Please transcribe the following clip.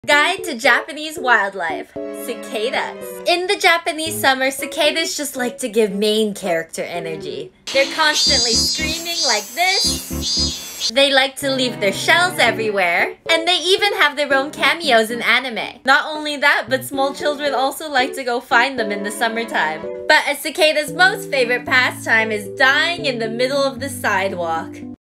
Guide to Japanese wildlife. Cicadas. In the Japanese summer, cicadas just like to give main character energy. They're constantly screaming like this. They like to leave their shells everywhere. And they even have their own cameos in anime. Not only that, but small children also like to go find them in the summertime. But a cicada's most favorite pastime is dying in the middle of the sidewalk.